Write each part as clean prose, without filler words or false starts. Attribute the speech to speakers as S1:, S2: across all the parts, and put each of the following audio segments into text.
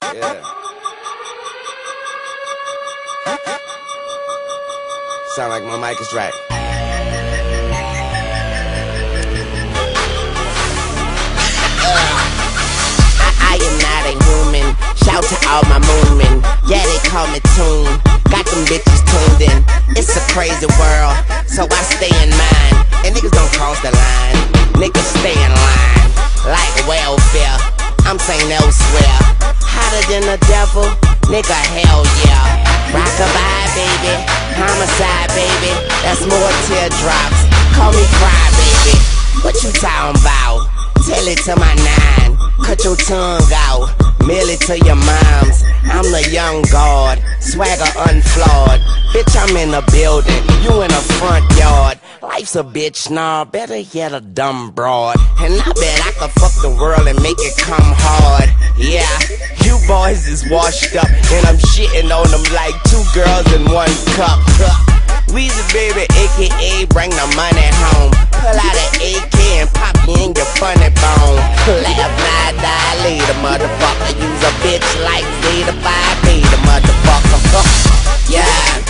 S1: Yeah. Sound like my mic is right. I am not a human. Shout to all my moonmen. Yeah, they call me Tune. Got them bitches tuned in. It's a crazy world, so I stay in mine. And niggas don't cross the line. Niggas stay in line. Like welfare, I'm saying elsewhere. Hotter than the devil, nigga, hell yeah. Rockabye, baby. Homicide, baby. That's more teardrops. Call me cry, baby. What you talking about? Tell it to my nine. Cut your tongue out. Mail it to your moms. I'm the young god. Swagger unflawed. Bitch, I'm in the building. You in the front yard. Life's a bitch, nah. Better yet a dumb broad. And I bet I could fuck the world and make it come hard. Yeah, you boys is washed up, and I'm shitting on them like two girls in one cup. Weezy baby, aka bring the money home. Pull out an AK and pop you in your funny bone. Laugh, lie, die, later, motherfucker. Use a bitch like Zeta 5 the motherfucker. Yeah,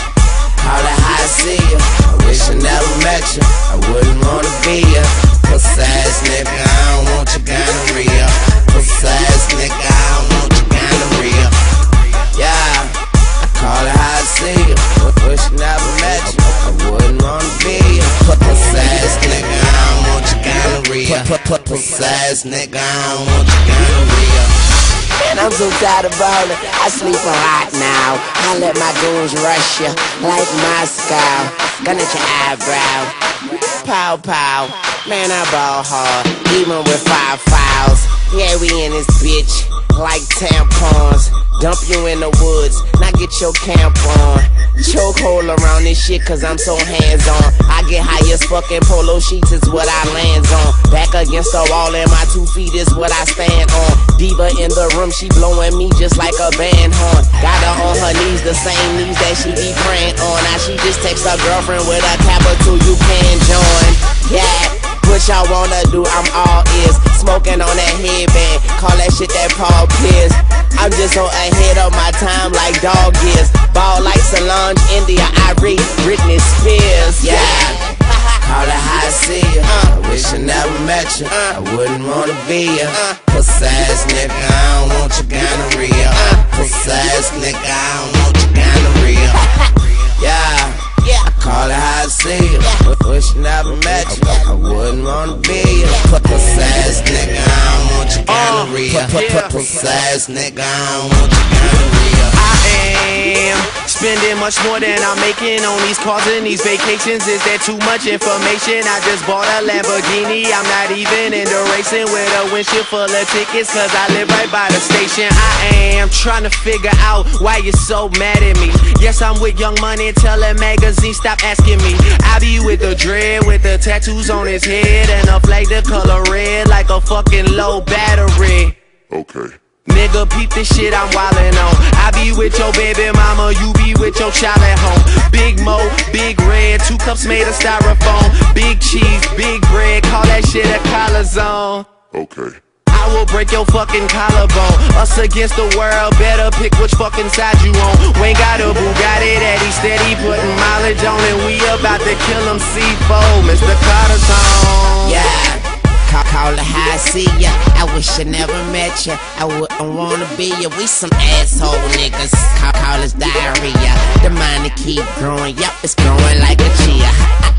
S1: call it how I see you. I wish I never met you. I wouldn't wanna be ya. Pussy ass nigga, I don't want your gonorrhea. Pussy ass nigga, I don't want your gonorrhea. Yeah, I call it how I see you. Wish I never met you. I wouldn't wanna be ya. Pussy ass nigga, I don't want your gonorrhea. Pussy ass nigga, I don't want your gonorrhea. Man, I'm so tired of ballin', I sleep a lot now. I let my goons rush ya like Moscow. Gun at your eyebrow. Pow pow. Man, I ball hard, even with 5 fouls. Yeah, we in this bitch like tampons. Dump you in the woods, now get your camp on. Chokehold around this shit cause I'm so hands-on. I get high as fucking polo sheets is what I lands on. Back against the wall and my 2 feet is what I stand on. Diva in the room, she blowing me just like a band horn. Got her on her knees, the same knees that she be praying on. Now she just texts her girlfriend with a capital, you can join. Yeah, what y'all wanna do, I'm all ears. Smoking on that headband, call that shit that Paul Pierce. I'm just on ahead of my time like dog years. Ball like Solange, India, Irie, Britney Spears. Yeah, call it how I see ya. I wish I never met you. I wouldn't wanna be ya. Pussy ass nigga, I don't want your gonorrhea. Pussy ass nigga, I don't want your gonorrhea. Yeah, I call it how I see ya. Wish I never met you. I wouldn't wanna be ya. Pussy ass nigga, I don't want your gonorrhea. Pussy ass nigga, I don't want your gonorrhea.
S2: I am spending much more than I'm making on these cars and these vacations. Is that too much information? I just bought a Lamborghini. I'm not even into racing with a windshield full of tickets cause I live right by the station. I am trying to figure out why you're so mad at me. Yes, I'm with Young Money, tell that magazine stop asking me. I be with the dread, with the tattoos on his head and a flag the color red like a fucking low battery.
S3: Okay.
S2: Nigga, peep this shit I'm wildin' on. I be with your baby mama, you be with your child at home. Big Mo, Big Red, 2 cups made of styrofoam. Big cheese, big bread, call that shit a collar zone.
S3: Okay.
S2: I will break your fucking collarbone. Us against the world, better pick which fucking side you on. Wayne got a Bugatti that he steady putting mileage on, and we about to kill him C4, Mr. Carter's
S1: Yeah, call it how I see ya. I wish I never met ya. I wouldn't wanna be ya. We some asshole niggas. Call us diarrhea. The money keep growing. Yup, it's growing like a chia.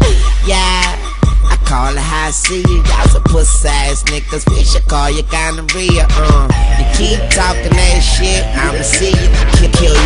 S1: Yeah, I call it how I see ya. Y'all some pussy ass niggas. We should call you gonorrhea. You keep talking that shit, I'ma see you. Kill